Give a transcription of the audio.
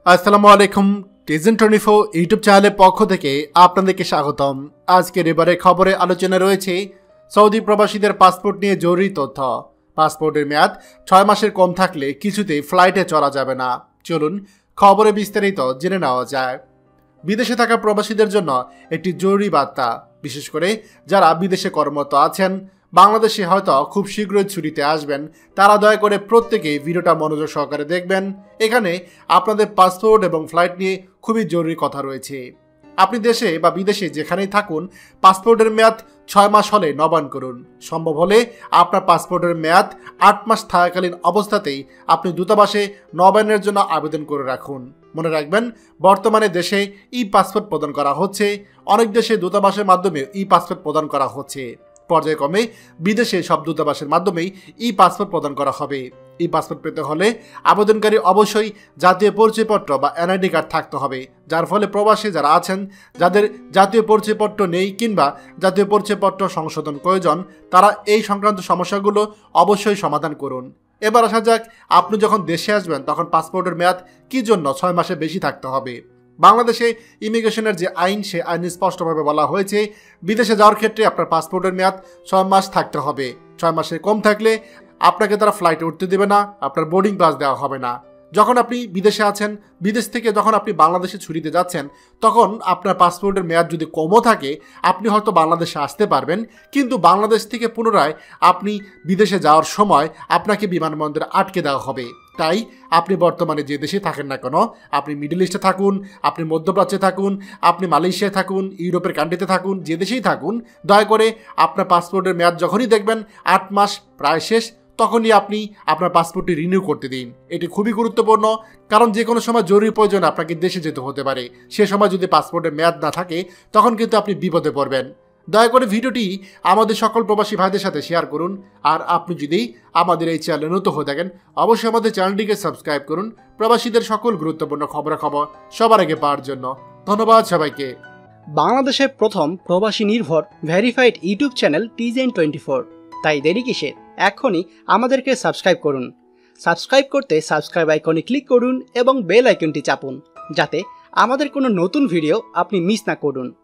আসসালামু আলাইকুম। টিজেন 24 ইউটিউব চ্যানেলের পক্ষ থেকে আপনাদেরকে স্বাগতম। আজকের এবারে খবরে আলোচনা রয়েছে সৌদি প্রবাসীদের পাসপোর্ট নিয়ে জরুরি তথ্য। পাসপোর্টের মেয়াদ 6 মাসের কম থাকলে কিছুতেই ফ্লাইটে চড়া যাবে না। চলুন খবরে বিস্তারিত জেনে নেওয়া যায়। বিদেশে থাকা প্রবাসীদের জন্য একটি জরুরি বার্তা, বিশেষ করে যারা বিদেশে কর্মরত আছেন, বাংলাদেশে হয়তো খুব শীঘ্রই ছুটিতে আসবেন, তারা দয়া করে প্রত্যেকেই ভিডিওটা মনোযোগ সহকারে দেখবেন। এখানে আপনাদের পাসপোর্ট এবং ফ্লাইট নিয়ে খুবই জরুরি কথা রয়েছে। আপনি দেশে বা বিদেশে যেখানেই থাকুন, পাসপোর্টের মেয়াদ 6 মাস হলে নবায়ন করুন। সম্ভব হলে আপনার পাসপোর্টের মেয়াদ 8 মাস থাকাকালীন অবস্থাতেই আপনি দূতাবাসে নবায়নের জন্য আবেদন করে রাখুন। মনে রাখবেন, বর্তমানে দেশে ই পাসপোর্ট প্রদান করা হচ্ছে। অনেক দেশে দূতাবাসের মাধ্যমে ই পাসপোর্ট প্রদান করা হচ্ছে। পর্যায়ক্রমে বিদেশে সব দূতাবাসের মাধ্যমেই ই পাসপোর্ট প্রদান করা হবে। ই পাসপোর্ট পেতে হলে আবেদনকারী অবশ্যই জাতীয় পরিচয়পত্র বা এনআইডি কার্ড থাকতে হবে, যার ফলে প্রবাসী যারা আছেন, যাদের জাতীয় পরিচয়পত্র নেই কিংবা জাতীয় পরিচয়পত্র সংশোধন প্রয়োজন, তারা এই সংক্রান্ত সমস্যাগুলো অবশ্যই সমাধান করুন। এবার আসা যাক, আপনি যখন দেশে আসবেন তখন পাসপোর্টের মেয়াদ কী জন্য 6 মাসের বেশি থাকতে হবে। বাংলাদেশে ইমিগ্রেশনের যে আইন, সে আইনে স্পষ্টভাবে বলা হয়েছে বিদেশে যাওয়ার ক্ষেত্রে আপনার পাসপোর্টের মেয়াদ 6 মাস থাকতে হবে। 6 মাসের কম থাকলে আপনাকে তারা ফ্লাইটে উঠতে দেবে না, আপনার বোর্ডিং পাস দেওয়া হবে না। যখন আপনি বিদেশে আছেন, বিদেশ থেকে যখন আপনি বাংলাদেশে ছুটিতে যাচ্ছেন, তখন আপনার পাসপোর্টের মেয়াদ যদি কমও থাকে, আপনি হয়তো বাংলাদেশে আসতে পারবেন, কিন্তু বাংলাদেশ থেকে পুনরায় আপনি বিদেশে যাওয়ার সময় আপনাকে বিমানবন্দরে আটকে দেওয়া হবে। তাই আপনি বর্তমানে যে দেশে থাকেন না কেন, আপনি মিডল ইস্টে থাকুন, আপনি মধ্যপ্রাচ্যে থাকুন, আপনি মালয়েশিয়ায় থাকুন, ইউরোপের কান্ট্রিতে থাকুন, যে দেশেই থাকুন, দয়া করে আপনার পাসপোর্টের মেয়াদ যখনই দেখবেন 8 মাস প্রায় শেষ, তখনই আপনি আপনার পাসপোর্টটি রিনিউ করতে দিন। এটি খুবই গুরুত্বপূর্ণ, কারণ যে কোনো সময় জরুরি প্রয়োজন আপনাকে দেশে যেতে হতে পারে। সে সময় যদি পাসপোর্টের মেয়াদ না থাকে, তখন কিন্তু আপনি বিপদে পড়বেন। দয়া করে ভিডিওটি আমাদের সকল প্রবাসী ভাইদের সাথে শেয়ার করুন। আর আপনি যদি আমাদের এই চ্যানেলে নতুন হয়ে থাকেন, অবশ্যই আমাদের চ্যানেলটিকে সাবস্ক্রাইব করুন প্রবাসীদের সকল গুরুত্বপূর্ণ খবরাখবর সবার আগে পাওয়ার জন্য। ধন্যবাদ সবাইকে। বাংলাদেশের প্রথম প্রবাসী নির্ভর ভেরিফাইড ইউটিউব চ্যানেল টিজেন 24। তাই দেরি কিসের, এখনই আমাদেরকে সাবস্ক্রাইব করুন। সাবস্ক্রাইব করতে সাবস্ক্রাইব আইকনে ক্লিক করুন এবং বেল আইকনটি চাপুন, যাতে আমাদের কোনো নতুন ভিডিও আপনি মিস না করুন।